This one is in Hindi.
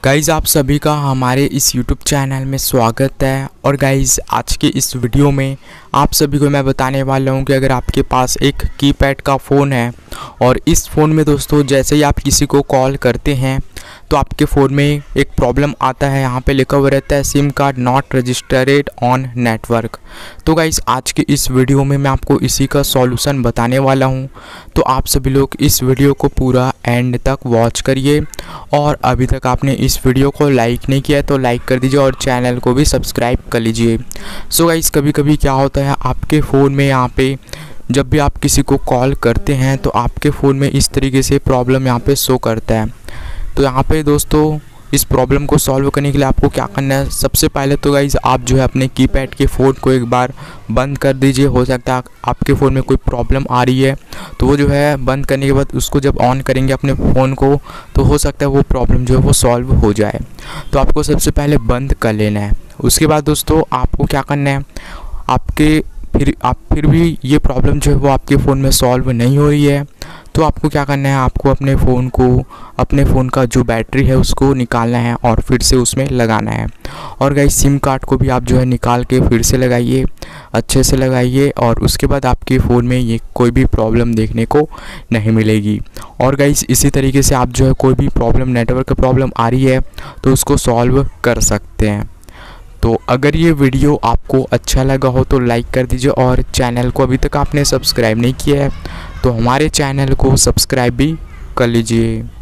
गाइज़ आप सभी का हमारे इस यूट्यूब चैनल में स्वागत है। और गाइज़ आज के इस वीडियो में आप सभी को मैं बताने वाला हूं कि अगर आपके पास एक कीपैड का फ़ोन है और इस फ़ोन में दोस्तों जैसे ही आप किसी को कॉल करते हैं तो आपके फ़ोन में एक प्रॉब्लम आता है। यहाँ पे लिखा हुआ रहता है SIM card not registered on network. तो गाइज़ आज के इस वीडियो में मैं आपको इसी का सॉल्यूशन बताने वाला हूँ। तो आप सभी लोग इस वीडियो को पूरा एंड तक वॉच करिए। और अभी तक आपने इस वीडियो को लाइक नहीं किया है तो लाइक कर दीजिए और चैनल को भी सब्सक्राइब कर लीजिए। सो गाइज़ कभी कभी क्या होता है आपके फ़ोन में यहाँ पे जब भी आप किसी को कॉल करते हैं तो आपके फ़ोन में इस तरीके से प्रॉब्लम यहाँ पे शो करता है। तो यहाँ पे दोस्तों इस प्रॉब्लम को सॉल्व करने के लिए आपको क्या करना है, सबसे पहले तो गाइज़ आप जो है अपने कीपैड के फ़ोन को एक बार बंद कर दीजिए। हो सकता है आपके फ़ोन में कोई प्रॉब्लम आ रही है तो वो जो है बंद करने के बाद उसको जब ऑन करेंगे अपने फ़ोन को तो हो सकता है वो प्रॉब्लम जो है वो सॉल्व हो जाए। तो आपको सबसे पहले बंद कर लेना है। उसके बाद दोस्तों आपको क्या करना है, फिर भी ये प्रॉब्लम जो है वो आपके फ़ोन में सॉल्व नहीं हो रही है तो आपको क्या करना है, आपको अपने फ़ोन का जो बैटरी है उसको निकालना है और फिर से उसमें लगाना है। और गाइस सिम कार्ड को भी आप जो है निकाल के फिर से लगाइए, अच्छे से लगाइए और उसके बाद आपके फ़ोन में ये कोई भी प्रॉब्लम देखने को नहीं मिलेगी। और गाइस इसी तरीके से आप जो है कोई भी प्रॉब्लम नेटवर्क की प्रॉब्लम आ रही है तो उसको सॉल्व कर सकते हैं। तो अगर ये वीडियो आपको अच्छा लगा हो तो लाइक कर दीजिए और चैनल को अभी तक आपने सब्सक्राइब नहीं किया है तो हमारे चैनल को सब्सक्राइब भी कर लीजिए।